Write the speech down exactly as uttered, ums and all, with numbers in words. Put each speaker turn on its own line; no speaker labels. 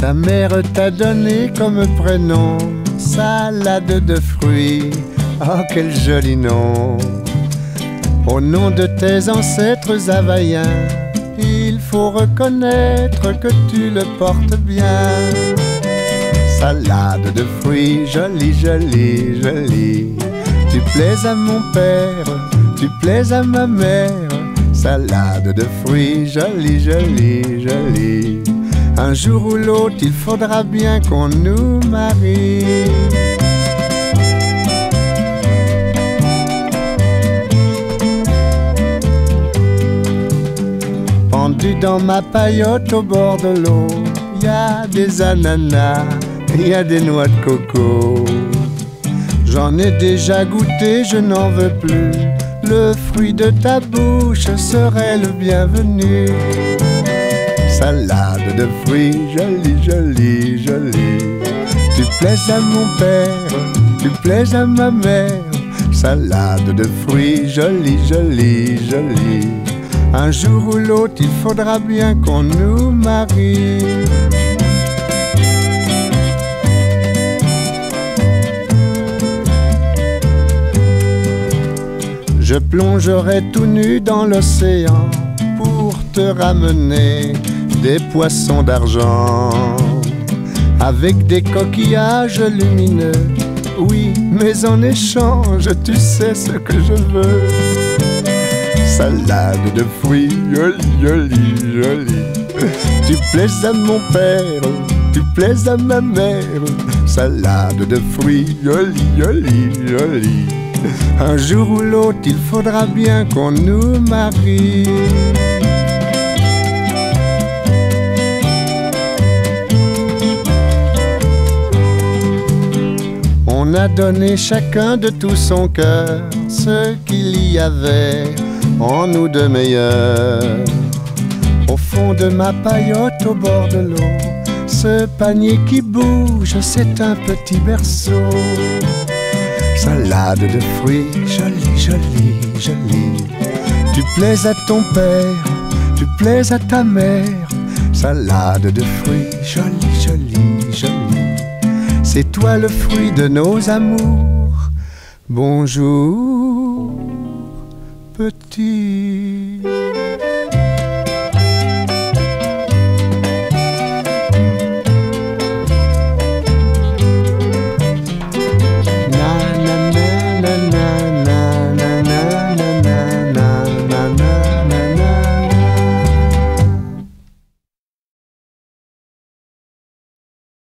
Ta mère t'a donné comme prénom salade de fruits. Oh, quel joli nom! Au nom de tes ancêtres havaïens, il faut reconnaître que tu le portes bien. Salade de fruits, jolie, jolie, jolie. Tu plais à mon père, tu plais à ma mère. Salade de fruits, jolie, jolie, jolie. Un jour ou l'autre, il faudra bien qu'on nous marie. Pendu dans ma paillote au bord de l'eau, y a des ananas, y a des noix de coco. J'en ai déjà goûté, je n'en veux plus. Le fruit de ta bouche serait le bienvenu. Salade de fruits, jolie, jolie, jolie. Tu plais à mon père, tu plais à ma mère. Salade de fruits, jolie, jolie, jolie. Un jour ou l'autre, il faudra bien qu'on nous marie. Je plongerai tout nu dans l'océan pour te ramener des poissons d'argent avec des coquillages lumineux. Oui, mais en échange, tu sais ce que je veux. Salade de fruits, jolie, jolie, jolie. Tu plais à mon père, tu plais à ma mère. Salade de fruits, jolie, jolie, jolie. Un jour ou l'autre, il faudra bien qu'on nous marie. On a donné chacun de tout son cœur ce qu'il y avait en nous de meilleur. Au fond de ma paillote au bord de l'eau, ce panier qui bouge, c'est un petit berceau. Salade de fruits, jolie, jolie, jolie. Tu plais à ton père, tu plais à ta mère. Salade de fruits, jolie, jolie, jolie. C'est toi le fruit de nos amours. Bonjour, petit.